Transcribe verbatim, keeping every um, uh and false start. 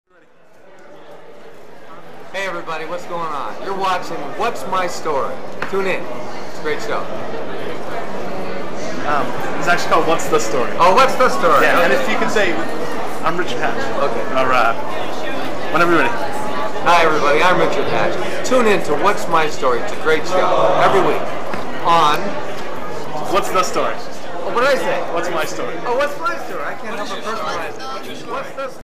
Hey everybody, what's going on? You're watching What's My Story? Tune in. It's a great show. Um, it's actually called What's the Story? Oh, What's the Story? Yeah, okay. And if you can say, I'm Richard Hatch. Okay. Or, uh, whenever you're ready. Hi everybody, I'm Richard Hatch. Tune in to What's My Story? It's a great show. Every week. On... What's the Story? Oh, what did I say? What's My Story? Oh, What's My Story? I can't help but personalize it. What's the Story?